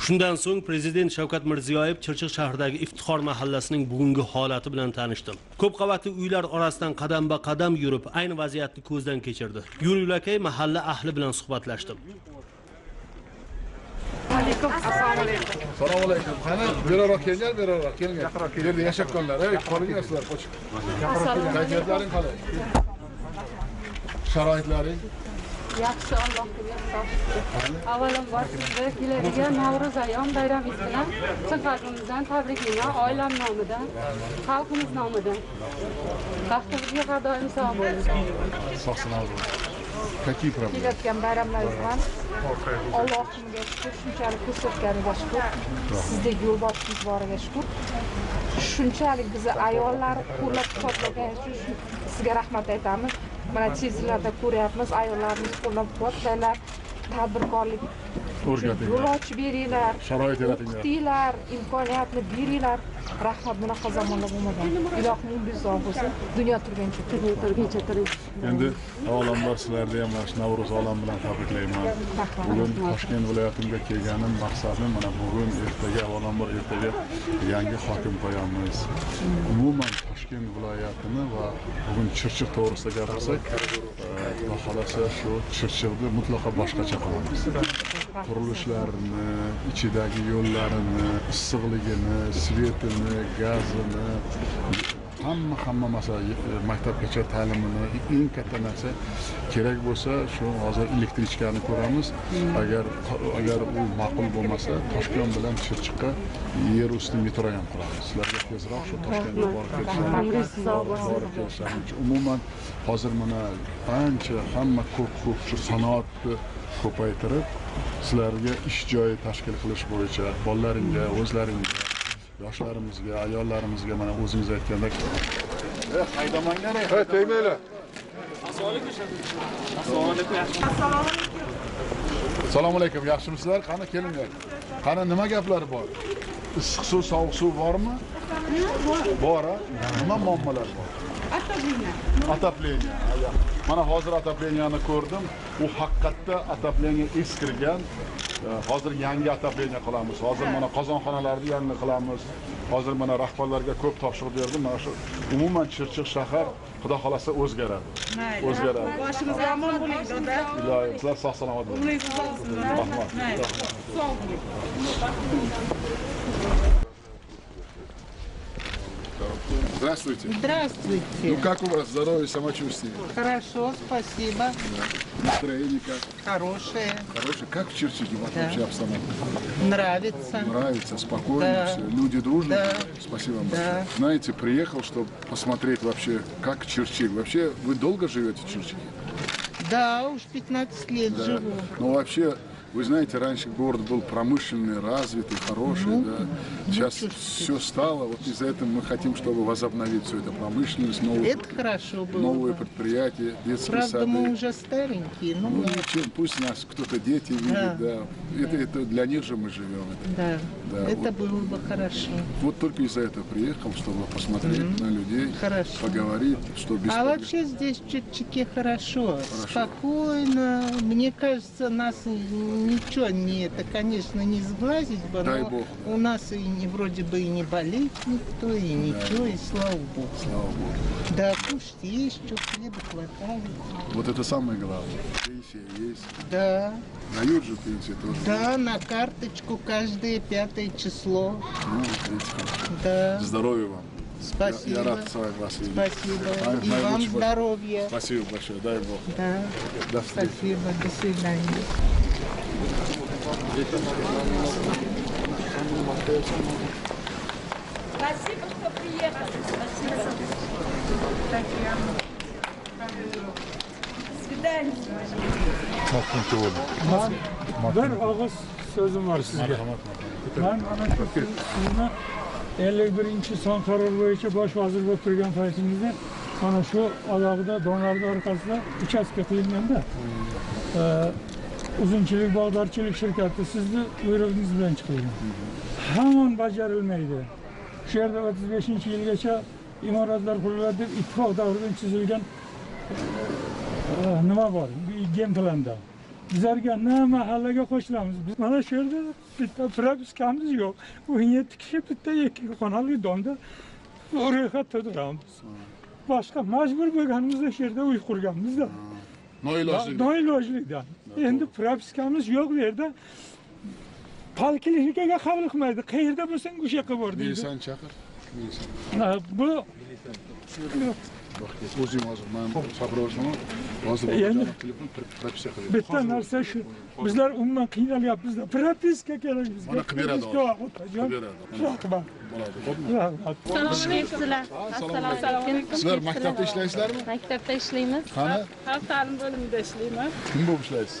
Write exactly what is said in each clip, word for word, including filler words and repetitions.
Shundan so'ng Prezident Shavkat Mirziyoyev Chirchiq shahridagi Iftixor mahallasining bugungi holati bilan tanishdim. Ko'p qavatli uylar orasidan qadam-ba-qadam yurib, ayni vaziyatni ko'zdan kechirdi. Yo'l-yo'lakay mahalla ahli bilan suhbatlashdim. Assalomu alaykum. Assalomu alaykum. Qani, beroq kelgan, beroq kelgan. Yerda yashayotganlar, ey, qo'lingizni qo'chib. Kayfiyatlaring qalay? Sharoitlaring? Yaxshi, Allohga shukr. Avvalambor sizga keladigan Navro'z ayom bayramingiz bilan chin qalbimizdan tabriklayman, oilam nomidan, xalqimiz nomidan. Baxtimizga har doim sog' bo'ling. Sog' salomat. Какие проблемы? Kelayotgan bayramlaringiz bilan Allohimga shukr, shunchalik ko'rsatganiga shukr. Sizdek yo'lboshimiz boriga shukr. Shunchalik bizni ayollar qo'llab-quvvatlagan uchun sizga rahmat aytamiz. Mana chizlarda ko'ryapmiz, ayollarimiz qo'llab-quvvatlaylar, tadbirkorlik o'rgatinglar, yo'l ochib beringlar, sharoit yaratinglar, o'qitinglar, imkoniyatni beringlar. Rahmat, bunaqa zamonlar bo'lmagan. Ilohim umringiz uzoq bo'lsin, dunyo turgancha turing, turgancha turing. Endi avvalambor sizlarni ham mana shu Navro'z olam bilan tabriklayman. Bugun Toshkent viloyatimga kelganim maqsadim mana bugun ertaga avvalambor ertaga yangi hokim qo'yamiz. Umuman Toshkent viloyatini va bugun Chirchiq to'g'risida gapirsak, Xudo xolasa shu Chirchiqni mutlaqo boshqacha qilamiz. Qurilishlarni, ichidagi yo'llarini, issiqligini, svetini, gazini, hamma hamma masala maktabgacha ta'limini eng katta narsa kerak bo'lsa, shu hozir elektrichkani ko'ramiz. Agar agar u ma'qul bo'lmasa, Toshkent bilan Chirchiqqa yer usti metro ham quramiz. Sizlarga tezroq shu Toshkentga borib kelishingiz. Umuman hozir mana ancha hamma ko'p-ko'p shu sanoatni ko'paytirib, sizlarga ish joyi tashkil qilish bo'yicha bolalaringga, o'zlaringga, yoshlarimizga, ayollarimizga mana o'zingiz aytgandek, "Eh, haydamanglar, ha, tegmanglar." Assalomu alaykum. Assalomu alaykum. Assalomu alaykum. Yaxshimisizlar? Qani kelinglar. Qani nima gaplari bor? Issiq suv, sovuq suv bormi? Bor. Nima muammolar bor? Отопление. Отопление. Mana hozir отопленияni ko'rdim. U haqiqatda отопление eskirgan. Hozir yangi отопление qilamiz. Hozir mana qozonxonalarni yangi qilamiz. Hozir mana rahbarlarga ko'p topshiriq berdim. Mana shu umuman Chirchiq shahar Xudo xolasa o'zgaradi. O'zgaradi. Boshimiz omon bo'ling, doda. Iloyim, sizlar sog' salomat bo'ling. Umringiz uzoq bo'lsin. Rahmat. Sog' bo'ling. Здравствуйте. Здравствуйте. Ну как у вас здоровье, самочувствие? Хорошо, спасибо. Да. Настроение как? Хорошее. Хорошее. Как в Чирчике да. вообще обстановка? Нравится. Нравится, спокойно, да. все. Люди дружные. Да. Спасибо вам да. большое. Знаете, приехал, чтобы посмотреть вообще, как Чирчик. Вообще, вы долго живете в Чирчике? Да, уж пятнадцать лет да. живу. Ну вообще, вы знаете, раньше город был промышленный, развитый, хороший, ну, да. Сейчас ну, все стало, вот из-за этого мы хотим, чтобы возобновить все это промышленность, новые, это хорошо было новые бы. предприятия, детские Правда, сады. мы уже старенькие, ну, ну ничем, пусть нас кто-то дети видят, да. да. Это, это для них же мы живем. Это, да, да это вот. было бы хорошо. Вот только из-за этого приехал, чтобы посмотреть mm-hmm. на людей, хорошо. поговорить, что без А вообще здесь в Чирчике хорошо, хорошо, спокойно. Мне кажется, нас ничего не это, конечно, не сглазить бы, Дай но Бог, да. у нас и не вроде бы и не болеет никто, и ничего, да. и слава Богу. Слава Богу. Да, кушать есть, что хлеба хватает. Вот это самое главное. Пенсия есть. Да. Дают же пенсию тоже. Да, на карточку каждое пятое число. Ну, видите. Да. Здоровья вам. Спасибо. Я, я рад с вами вас видеть. Спасибо. А, и вам здоровья. Спасибо большое. Дай Бог. Да. До встречи. Спасибо. До свидания. Спасибо, что приехали. Спасибо. До свидания. Bir og'iz so'zim bor sizga. Men mana shu sizni ellik birinchi son qaror bo'yicha bosh vazir bo'lib turgan paytingizda mana shu oyog'ida donlarning orqasida uchastka qilinganda uzunchilik bog'dorchilik shirkati sizni buyrug'ingiz bilan chiqilgan. Hamon bajarilmaydi. Shu yerda o'ttiz beshinchi yilgacha imoratlar quriladi deb ittifoq davridan chizilgan nima bor? Gen planda. bizlarga na mahallaga qo'shilamiz. Biz mana shu yerda bitta propiskamiz yo'q. o'n yetti kishi bitta ikki xonali domda ro'yxatda turamiz. Boshqa majbur bo'lganimizda shu yerda uy qurganmizda. Noilojlik. Noilojlikdan. Endi propiskamiz yo'q bu yerda. Poliklinikaga qabul qilmaydi. Qayerda bo'lsang o'sha yoqqa bor deydi. Milisan chaqir. Milisan. Bu o'zing hozir men sabroshman. Hozir Endi telefon propiska qilib. bitta narsa shu. Bizlar umuman qiynalyapmiz-da. Propiska kerak bizga. Mana qilib beradi. Qilib beradi. Rahmat. Bo'ladi, xo'pmi? Rahmat. Assalomu alaykum. Assalomu alaykum. Sizlar maktabda ishlaysizlarmi? Maktabda ishlaymiz. Qani? Xalq ta'lim bo'limida ishlayman. Kim bo'lib ishlaysiz?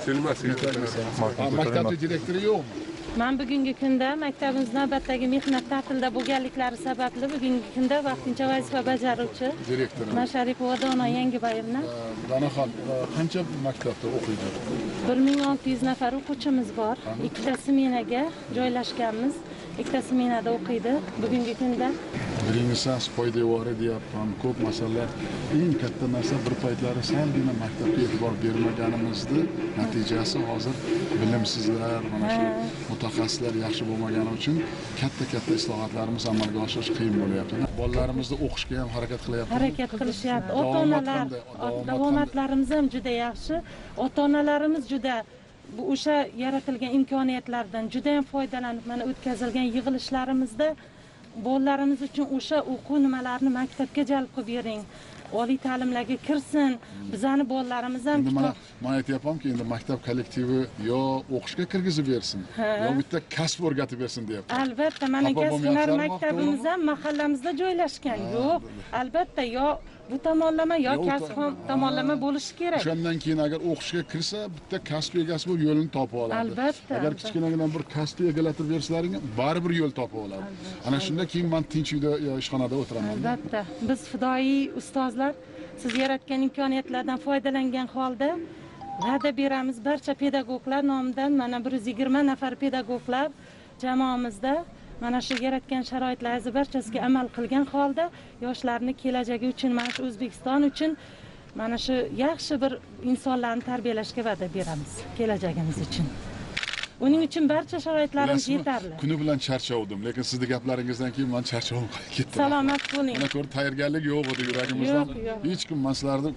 Maktabda direktori yo'qmi? Men bugungi kunda maktabimiz navbatdagi mehnat ta'tilida bo'lganliklari sababli bugungi kunda vaqtincha vazifa bajaruvchi Direktor. Masharipova Dono Yangibayevna. Danaxon qancha maktabda o'qiydi? bir ming olti yuz nafar o'quvchimiz bor. Ikkita smenaga joylashganmiz. Ikkita smenada o'qiydi bugungi kunda. Birinchisi poydevori deyapman, ko'p masalalar. Eng katta narsa bir paytlari salgina maktabga e'tibor bermaganimizni natijasi hozir bilimsizlar, mana shu mutaxassislar yaxshi bo'lmagani uchun katta-katta islohotlarimiz amalga oshirish qiyin bo'lyapti. Bolalarimizni o'qishga ham harakat qilyapti. Harakat qilishyapti. Ota-onalar, davomatlarimiz ham juda yaxshi. Ota-onalarimiz juda bu o'sha yaratilgan imkoniyatlardan juda ham foydalanib, mana o'tkazilgan yig'ilishlarimizda bolalarimiz uchun o'sha o'quv nimalarini maktabga jalb qilib bering. Oliy ta'limlarga kirsin. Bizani bolalarimiz ham mana men aytyapmanki, endi maktab kollektivi yo o'qishga kirgizib bersin, yo bitta kasb o'rgatib bersin deyapti. Albatta, mana kasb-hunar maktabimiz ham mahallamizda joylashgan. Yo'q, albatta yo bu tomonlama yo kasb tomonlama bo'lishi kerak. Shundan keyin agar o'qishga kirsa, bitta kasb egasi bo'lib yo'lini topib oladi. Albatta. Agar kichkinagina bir kasb egalatib bersalar, baribir yo'l topib oladi. Ana shunda keyin men tinch uyda ishxonada o'tiraman. Albatta. Biz fidoyi ustozlar siz yaratgan imkoniyatlardan foydalangan holda va'da beramiz barcha pedagoglar nomidan mana bir yuz yigirma nafar pedagoglar jamoamizda mana shu yaratgan sharoitlaringizni barchasiga amal qilgan holda yoshlarni kelajagi uchun, mana shu O'zbekiston uchun mana shu yaxshi bir insonlarni tarbiyalashga va'da beramiz kelajagimiz uchun. Uning uchun barcha sharoitlarimiz yetarli. Kuni bilan charchavdim, lekin sizning gaplaringizdan keyin men charchavim ketdi. Salomat bo'ling. Mana ko'rib tayyorgarlik yo'q edi yuragimizda. Hech kim men sizlarni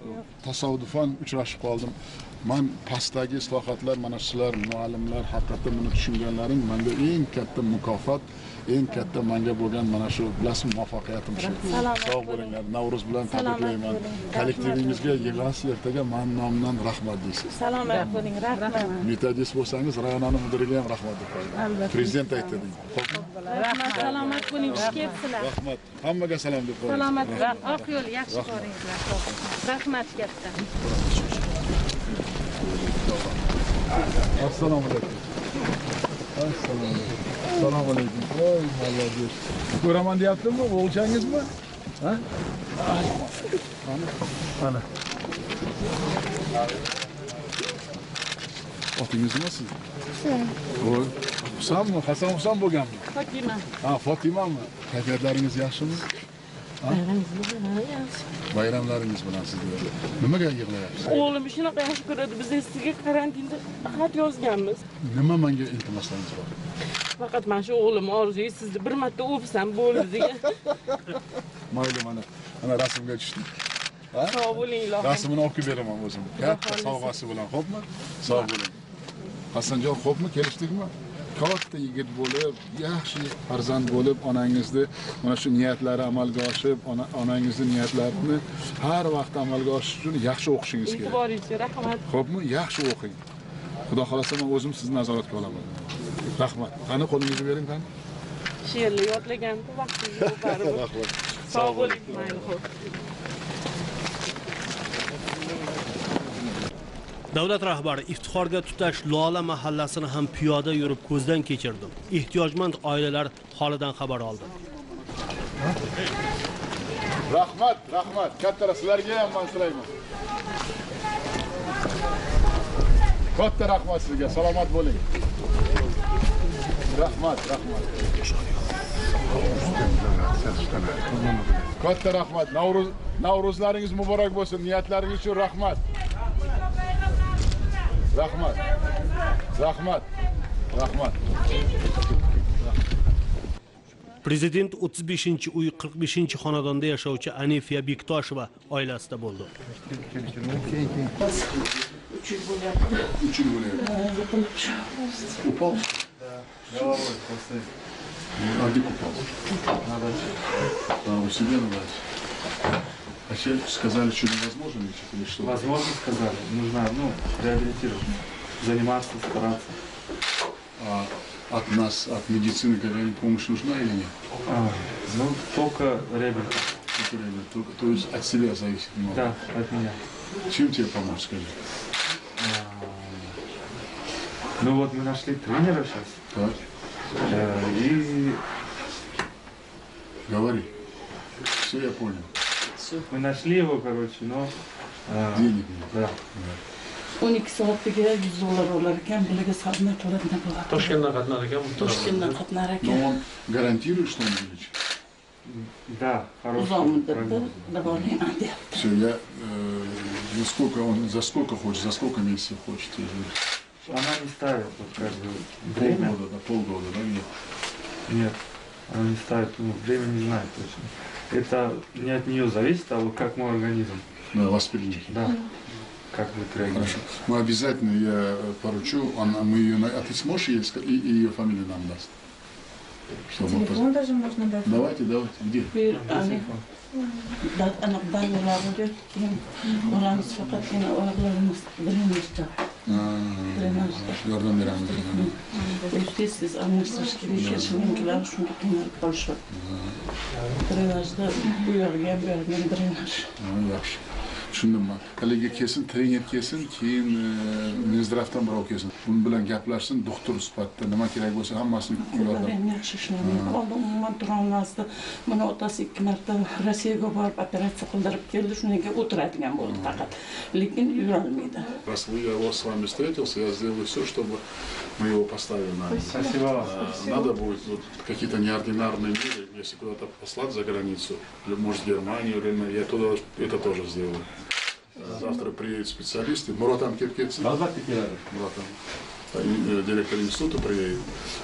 tasodifan uchrashib qoldim. Men pastdagi islohotlar, mana shular muallimlar haqiqatda buni tushunganlaring menga eng katta mukofot, eng katta menga bo'lgan mana shu bilasizmi muvaffaqiyatim shu. Sog' bo'linglar. Navruz bilan tabriklayman. Kollektivingizga yig'ilasiz ertaga men nomidan rahmat deysiz. Salomat bo'ling, rahmat. Metodist bo'lsangiz rayonning mudiriga ham rahmat deb qo'ying. Prezident aytdi. Rahmat, salomat bo'ling, xush kelibsizlar. Rahmat. Hammaga salom deb qo'ying. Salomat bo'ling. Oq yo'l yaxshi ko'ringlar. Rahmat katta. Assalomu alaykum. Assalomu alaykum. Assalomu alaykum. Voy, молодец. Ko'raman deyaptimi, o'g'ilchangizmi? Ha? Ana. Ana. Otingiz nima siz? Husayn. Voy, Husanmi? Hasan Husan bo'lganmi? Fotima. Ha, Fotimami? Kayfiyatlaringiz yaxshimi? Bayramlaringiz bilan sizlar. Nimaga yig'layapsiz? O'g'lim shunaqa yaxshi ko'radi. Biz sizga karantinda xat yozganmiz. Nima menga iltimoslaringiz bor? Faqat mana shu o'g'lim orzuyi sizni bir marta o'psam bo'ldi degan. Mayli mana. Mana rasmga tushdik. Ha? Sog' bo'ling, ilohim. Rasmini olib beraman o'zim. Katta sovg'asi bilan, xo'pmi? Sog' bo'ling. Hasanjon, xo'pmi? Kelishdikmi? Katta yigit bo'lib, yaxshi farzand bo'lib, onangizni mana shu niyatlari amalga oshib, onangizni niyatlarini har vaqt amalga oshish uchun yaxshi o'qishingiz kerak. E'tiboringizga rahmat. Xo'pmi? Yaxshi o'qing. Xudo xolasa men o'zim sizni nazoratga olaman. Rahmat. Qani qo'lingizni bering qani. She'rni yodlagan vaqtingiz yo'q baribir. Rahmat. Sog' bo'ling, mayli xo'p. Davlat rahbari iftixorga tutash Lola mahallasini ham piyoda yurib ko'zdan kechirdim. Ehtiyojmand oilalar holidan xabar oldi. Rahmat, rahmat. Kattalar sizlarga ham men tilayman. Katta rahmat sizga. Salomat bo'ling. Rahmat, rahmat. Katta rahmat. Navruz Navruzlaringiz muborak bo'lsin. Niyatlaringiz uchun rahmat. Rahmat. Rahmat. Rahmat. Prezident o'ttiz beshinchi uy qirq beshinchi xonadonda yashovchi Anifiya Bektosheva oilasida bo'ldi. Uch yil bo'lyapti. Упал? А где упал? А, у себя на даче. А сейчас сказали, что невозможно лечить или что? Возможно, сказали. Нужно, ну, реабилитировать. Заниматься, стараться. А от нас, от медицины какая-нибудь помощь нужна или нет? А, ну, только реабилитация. Только реабилитация. Только, то есть от себя зависит много? Да, от меня. Чем тебе помочь, скажи? Ну вот мы нашли тренера сейчас. Так. Э, и Говори. Все я понял. мы нашли его, короче, но... э, Денег нет. Да. o'n ikki soatliga yuz dollar olar ekan, bularga savdo qiladigan bo'ladi. Toshkentdan qatnar ekan. Toshkentdan qatnar Но ekan. он гарантирует, что он вылечит? Да, хороший. Uzoq muddatda прогноз. davolayman deyapti. Все, я... Э, за сколько он, за сколько хочет, за сколько месяцев хочет? Я говорю, Она не ставит вот как бы время. полгода, да, полгода, да, нет? Нет, она не ставит, ну, время не знает точно. Это не от нее зависит, а вот как мой организм. Да, воспринимки. Да. Как будет реагировать. Хорошо. Мы обязательно, я поручу, она, мы ее, а ты сможешь ей сказать, и, и ее фамилию нам даст? Чтобы мы поз- даже можно dать. Давайте, давайте, где? Bir ani aniq dangalarga keyin boramiz, faqatgina oyoqlarimiz drenajda. Drenajda. Yordam beramiz. Tez tez almashtirish kerak, shuninglar shunga qiynalib qolishadi. Drenajda bu yerga ham bu yerga ham drenaj. Ha, yaxshi. Tushundimmi? Haligi kelsin, trener kelsin, keyin Minzdravdan birov kelsin. Buni bilan gaplashsin, doktor sifatida nima kerak bo'lsa hammasini yordam. Qo'llarim yaxshi ishlamaydi. Oldin umuman turolmasdi. Buni otasi ikki marta Rossiyaga borib operatsiya qildirib keldi, shundan keyin o'tiradigan bo'ldi faqat. Lekin yurolmaydi. Раз вы, я с вами встретился, я сделаю все, чтобы мы его поставили на ноги. Спасибо вам. А, Надо будет вот, какие-то неординарные меры, если куда-то послать за границу, или может в Германию, или я туда это тоже сделаю. А, Завтра приедут специалисты. Муратам Кепкетsin. Муратам. И, э, Директор института приедет.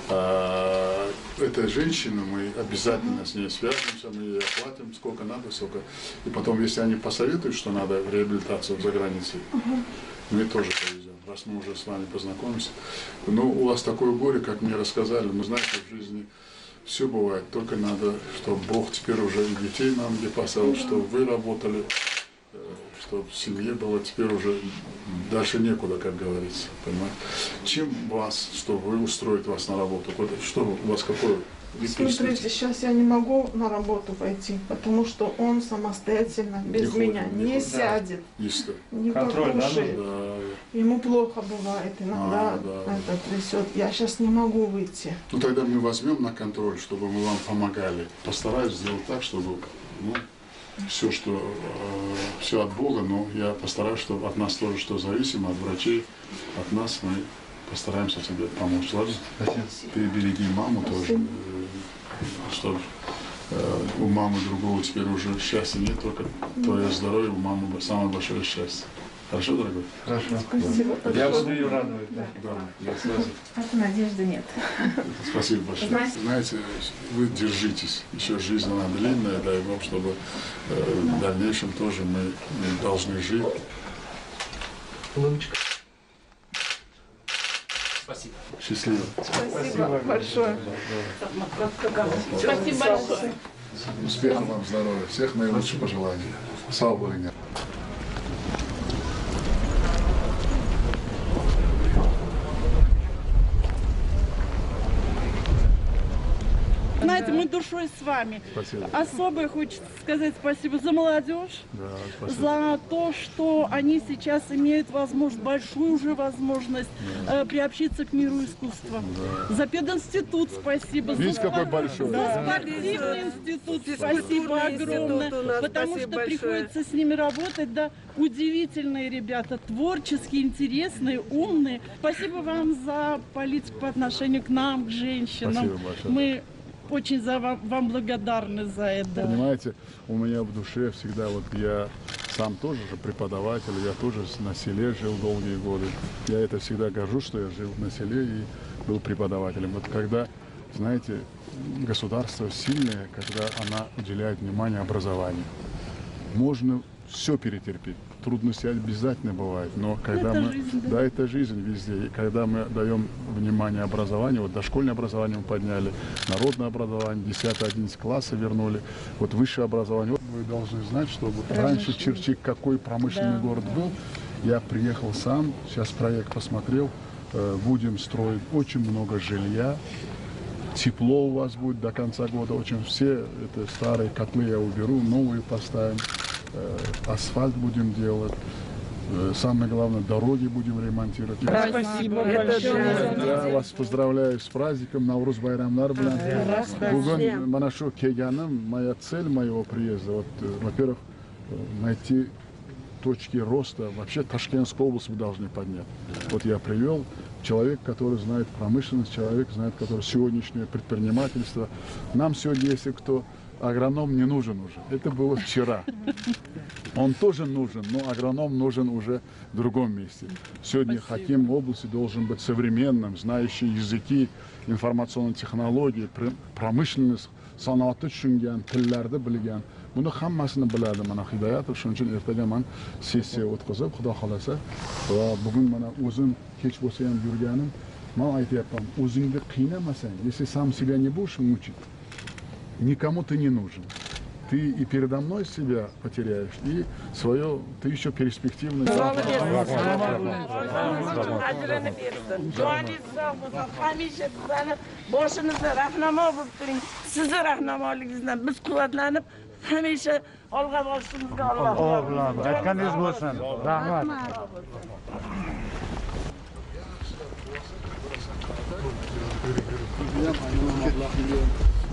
А, эта женщина, мы обязательно с ней свяжемся, мы ей оплатим сколько надо, сколько. И потом, если они посоветуют, что надо в реабилитацию за границей, мы тоже повезем, раз мы уже с вами познакомимся. Но у вас такое горе, как мне рассказали, но знаете, в жизни все бывает, только надо, чтобы Бог теперь уже и детей нам где поставил, чтобы вы работали, э, чтобы в семье было, теперь уже дальше некуда, как говорится, понимаете. Чем вас, чтобы вы устроить вас на работу, куда- что у вас какой вид Смотрите, преступности? сейчас я не могу на работу пойти, потому что он самостоятельно, без Не меня, ходит, не не ходит. сядет, Есть-то. не Контроль, да, покушает. Да. Ему плохо бывает, иногда А, да. это трясет. Я сейчас не могу выйти. Ну тогда мы возьмем на контроль, чтобы мы вам помогали. Постараюсь сделать так, чтобы ну, все, что э, все от Бога, но я постараюсь, чтобы от нас тоже что зависимо, от врачей, от нас мы постараемся тебе помочь. Ладно? Ты береги маму тоже, э, чтобы э, у мамы другого теперь уже счастья нет, только твое здоровье, у мамы самое большое счастье. Хорошо, дорогой? Хорошо. Спасибо Я большое. буду ее радовать, да. Да, я сразу. От надежды нет. Спасибо большое. Знаете, вы держитесь. Еще жизнь она длинная, дай Бог, чтобы э, в дальнейшем тоже мы, мы должны жить. Спасибо. Счастливо. Спасибо большое. Спасибо большое. Успехов вам, здоровья. Всех наилучших пожеланий. Слава Богу. Знаете, мы душой с вами. Спасибо. Особо хочется сказать спасибо за молодежь, Да, спасибо. за то, что они сейчас имеют возможность, большую уже возможность э, приобщиться к миру искусства. За пединститут спасибо. Видите, за, какой большой. За спортивный институт спасибо огромное, потому что приходится с ними работать, да, удивительные ребята, творческие, интересные, умные. Спасибо вам за политику по отношению к нам, к женщинам. Спасибо большое. Мы очень за вам, вам благодарны за это. Понимаете, у меня в душе всегда вот я сам тоже же преподаватель, я тоже на селе жил долгие годы. Я это всегда горжусь, что я жил на селе и был преподавателем. Вот когда, знаете, государство сильное, когда она уделяет внимание образованию. Можно все перетерпеть. Трудности обязательно бывают, но когда это мы... Жизнь, да. да, это жизнь везде. И когда мы даем внимание образованию, вот дошкольное образование мы подняли, народное образование, десятый-одиннадцатый классы вернули, вот высшее образование. Вот вы должны знать, что вот раньше Черчик какой промышленный Да. город был. Я приехал сам, сейчас проект посмотрел, э, будем строить очень много жилья. Тепло у вас будет до конца года. Очень все это старые котлы я уберу, новые поставим. Э, асфальт будем делать. Э, самое главное, дороги будем ремонтировать. Спасибо большое. Я вас поздравляю с праздником, Навруз байрамлар bilan. Bugun mana shu kelganim, моя цель моего приезда, вот, э, во-первых, э, найти точки роста. Вообще Ташкентскую область мы должны поднять. Вот я привел человек, который знает промышленность, человек, знает, который сегодняшнее предпринимательство. Нам сегодня, если кто агроном не нужен уже. Это было вчера. Он тоже нужен, но агроном нужен уже в другом месте. Сегодня хаким области должен быть современным, знающий языки, информационные технологии, промышленность, sanoatni tushungan, tillarni bilgan. Buni hammasini biladi mana Hidoyatov. Shuning uchun ertaga men sessiya o'tkazib, Xudo xolasa, va bugun mana o'zim kech bo'lsa ham yurganim, men aytayapman, o'zingni qiynamasang, если сам себя не будешь мучить, никому ты не нужен. Ты и передо мной себя потеряешь, и свое, ты еще перспективный. Hamisha bizani boshimizda rahnamo bo'lib turing. Sizni rahnamoligingizdan biz quvvatlanib, hamisha olg'a borishimizga Alloh. Alloh aytganingiz bo'lsin. Rahmat.